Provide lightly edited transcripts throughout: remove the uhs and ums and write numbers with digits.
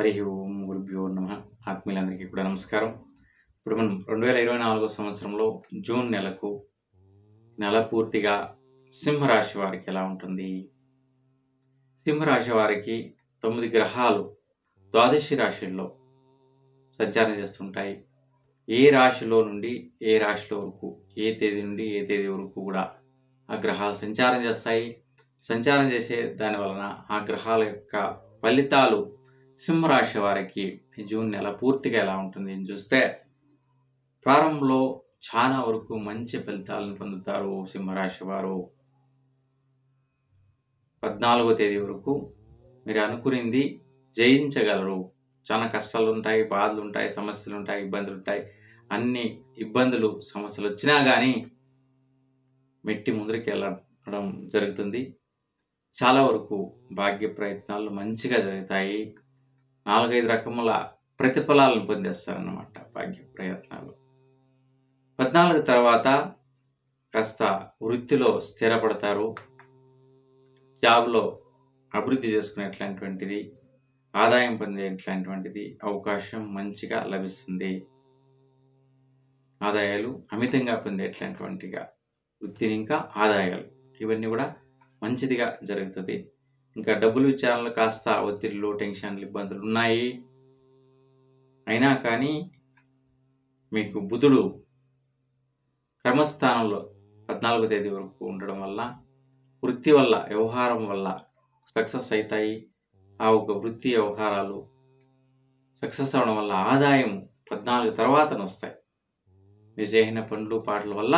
హరి ఓం గురుభ్యో నమ. ఆత్మీయులందరికీ కూడా నమస్కారం. ఇప్పుడు మనం 2024 సంవత్సరంలో జూన్ నెల పూర్తిగా సింహరాశి వారికి ఎలా ఉంటుంది? సింహరాశి వారికి 9 గ్రహాలు ద్వాదశి రాశుల్లో సంచారం చేస్తుంటాయి. ఏ రాశిలో నుండి ఏ రాశిలో వరకు, ఏ తేదీ నుండి ఏ తేదీ వరకు కూడా ఆ గ్రహాలు సంచారం చేస్తాయి. సంచారం చేసే దాని వలన ఆ గ్రహాల యొక్క ఫలితాలు సింహరాశి వారికి జూన్ నెల పూర్తిగా ఎలా ఉంటుంది అని చూస్తే, ప్రారంభంలో చాలా వరకు మంచి ఫలితాలను పొందుతారు సింహరాశి వారు. 14వ తేదీ వరకు మీరు అనుకునింది జయించగలరు. చాలా కష్టాలు ఉంటాయి, బాధలు ఉంటాయి, సమస్యలు ఉంటాయి, ఇబ్బందులు ఉంటాయి. అన్ని ఇబ్బందులు, సమస్యలు వచ్చినా కానీ మెట్టి ముందరికి వెళ్ళడం జరుగుతుంది. చాలా వరకు భాగ్య ప్రయత్నాలు మంచిగా జరుగుతాయి. 4-5 రకముల ప్రతిఫలాలను పొందేస్తారన్నమాట భాగ్య ప్రయత్నాలు. 14 తర్వాత కాస్త వృత్తిలో స్థిరపడతారు. జాబ్లో అభివృద్ధి చేసుకునేట్లాంటిది, ఆదాయం పొందేట్లాంటిది అవకాశం మంచిగా లభిస్తుంది. ఆదాయాలు అమితంగా పొందేట్లాంటిగా వృత్తిని ఇంకా ఆదాయాలు ఇవన్నీ కూడా మంచిదిగా జరుగుతుంది. ఇంకా డబ్బులు విచారణలు కాస్త ఒత్తిడిలు, టెన్షన్లు, ఇబ్బందులు ఉన్నాయి. అయినా కానీ మీకు బుధుడు క్రమస్థానంలో 14వ తేదీ వరకు ఉండడం వల్ల వృత్తి వల్ల, వ్యవహారం వల్ల సక్సెస్ అవుతాయి. ఆ ఒక వృత్తి వ్యవహారాలు సక్సెస్ అవడం వల్ల ఆదాయం 14 తర్వాత వస్తాయి. మీరు చేసిన పనులు పాటల వల్ల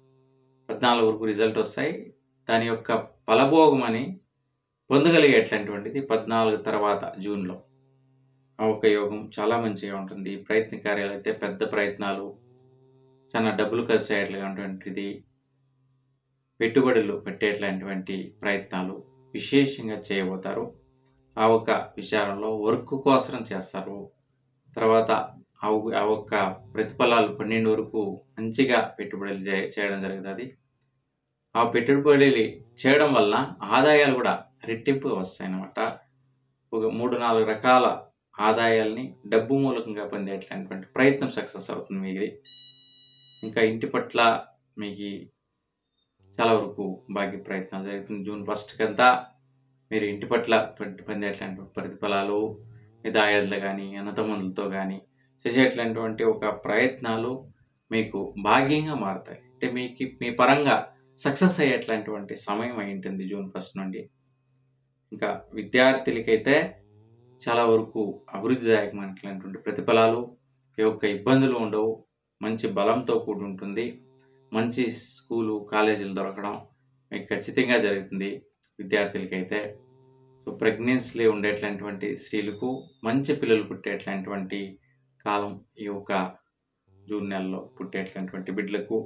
14 వరకు రిజల్ట్ వస్తాయి. దాని యొక్క ఫలభోగం అని పొందగలిగేట్లాంటిది 14 తర్వాత జూన్లో ఆ ఒక యోగం చాలా మంచిగా ఉంటుంది. ప్రయత్న కార్యాలు అయితే పెద్ద ప్రయత్నాలు, చాలా డబ్బులు ఖర్చు అయ్యేట్లాంటిది, పెట్టుబడులు పెట్టేట్లాంటి ప్రయత్నాలు విశేషంగా చేయబోతారు. ఆ ఒక విచారంలో వర్క్ కోసం చేస్తారు. తర్వాత ఆ ఒక్క ప్రతిఫలాలు 12 వరకు మంచిగా పెట్టుబడులు చేయడం జరుగుతుంది. ఆ పెట్టుబడులు చేయడం వల్ల ఆదాయాలు కూడా రెట్టింపుగా వస్తాయి అన్నమాట. ఒక 3-4 రకాల ఆదాయాల్ని డబ్బు మూలకంగా పొందేట్లాంటి ప్రయత్నం సక్సెస్ అవుతుంది మీది. ఇంకా ఇంటి పట్ల మీకు చాలా వరకు భాగ్య ప్రయత్నాలు జరుగుతుంది. జూన్ 1 కంతా మీరు ఇంటి పట్ల పొందేట్లాంటి ప్రతిఫలాలు, మీ దాయాదులు కానీ, అన్నతమ్ములతో కానీ చేసేట్లాంటి ఒక ప్రయత్నాలు మీకు భాగ్యంగా మారుతాయి. అంటే మీ పరంగా సక్సెస్ అయ్యేట్లాంటి సమయం అయి ఉంటుంది జూన్ 1 నుండి. ఇంకా విద్యార్థులకైతే చాలా వరకు అభివృద్ధిదాయకమైనటువంటి ప్రతిఫలాలు, ఈ యొక్క ఇబ్బందులు ఉండవు. మంచి బలంతో కూడి ఉంటుంది. మంచి స్కూలు, కాలేజీలు దొరకడం మీకు ఖచ్చితంగా జరుగుతుంది విద్యార్థులకైతే. సో ప్రెగ్నెన్సీ ఉండేట్లాంటి స్త్రీలకు మంచి పిల్లలు పుట్టేట్లాంటి కాలం ఈ యొక్క జూన్ నెలలో పుట్టేట్లాంటి బిడ్డలకు.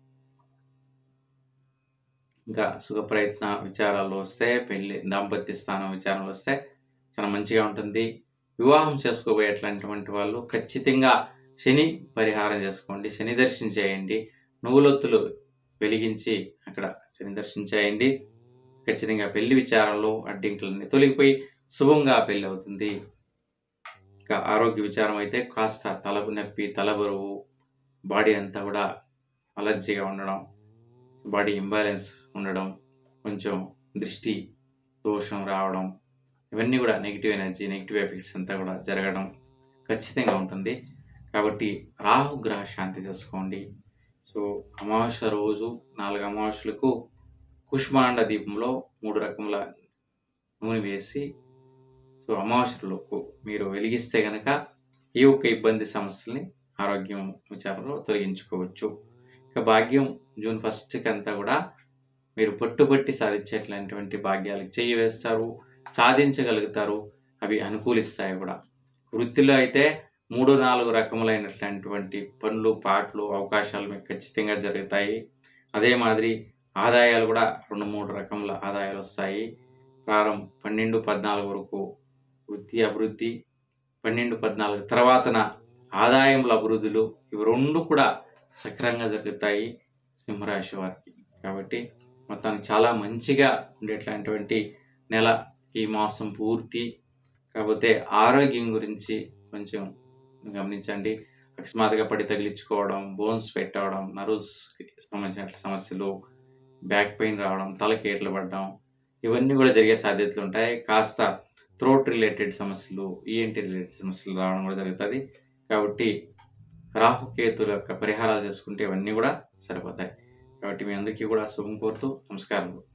ఇంకా సుఖ ప్రయత్న విచారాలు వస్తే, పెళ్లి దాంపత్య స్థానం విచారాలు వస్తే చాలా మంచిగా ఉంటుంది. వివాహం చేసుకోబోయేట్లాంటి వాళ్ళు ఖచ్చితంగా శని పరిహారం చేసుకోండి, శని దర్శనం చేయండి. నువ్వులొత్తులు వెలిగించి అక్కడ శని దర్శనం చేయండి. ఖచ్చితంగా పెళ్లి విచారంలో అడ్డంకులన్నీ తొలగిపోయి శుభంగా పెళ్లి అవుతుంది. ఇంకా ఆరోగ్య విచారం అయితే కాస్త తలపు నొప్పి, తలబరువు, బాడీ అంతా కూడా అలర్జీగా ఉండడం, బాడీ ఇంబ్యాలెన్స్ ఉండడం, కొంచెం దృష్టి దోషం రావడం, ఇవన్నీ కూడా నెగిటివ్ ఎనర్జీ, నెగిటివ్ ఎఫెక్ట్స్ అంతా కూడా జరగడం ఖచ్చితంగా ఉంటుంది. కాబట్టి రాహుగ్రహ శాంతి చేసుకోండి. సో అమావాస్య రోజు 4 అమావాస్యలకు కుష్మాండ దీపంలో 3 రకముల నూనె వేసి సో అమావాస్యలకు మీరు వెలిగిస్తే కనుక ఈ ఒక్క ఇబ్బంది సమస్యల్ని ఆరోగ్యం విచారంలో తొలగించుకోవచ్చు. ఇక భాగ్యం జూన్ 1 కంతా కూడా మీరు పట్టుబట్టి సాధించేట్లాంటి భాగ్యాలకు చెయ్యి వేస్తారు, సాధించగలుగుతారు. అవి అనుకూలిస్తాయి కూడా. వృత్తిలో అయితే 3-4 రకములైనటువంటి పనులు, పాటలు, అవకాశాలు మీకు ఖచ్చితంగా జరుగుతాయి. అదే మాదిరి ఆదాయాలు కూడా 2-3 రకముల ఆదాయాలు వస్తాయి. 12-14 వరకు వృత్తి అభివృద్ధి, 12-14 తర్వాతన ఆదాయముల అభివృద్ధులు, ఇవి 2 కూడా సక్రమంగా జరుగుతాయి సింహరాశి వారికి. కాబట్టి మొత్తానికి చాలా మంచిగా ఉండేట్లాంటి నెల ఈ మాసం పూర్తి. కాకపోతే ఆరోగ్యం గురించి కొంచెం గమనించండి. అకస్మాత్తుగా పడి తగిలించుకోవడం, బోన్స్ పెట్టవడం, నర్వ్స్‌కి సంబంధించిన సమస్యలు, బ్యాక్ పెయిన్ రావడం, తలకి ఏట్లు పడడం, ఇవన్నీ కూడా జరిగే సాధ్యతలుంటాయి. కాస్త థ్రోట్ రిలేటెడ్ సమస్యలు, ఈఎన్‌టీ రిలేటెడ్ సమస్యలు రావడం కూడా జరుగుతది. కాబట్టి రాహుకేతుల యొక్క పరిహారాలు చేసుకుంటే ఇవన్నీ కూడా సరిపోతాయి. కాబట్టి మీ అందరికీ కూడా శుభం కోరుతూ నమస్కారములు.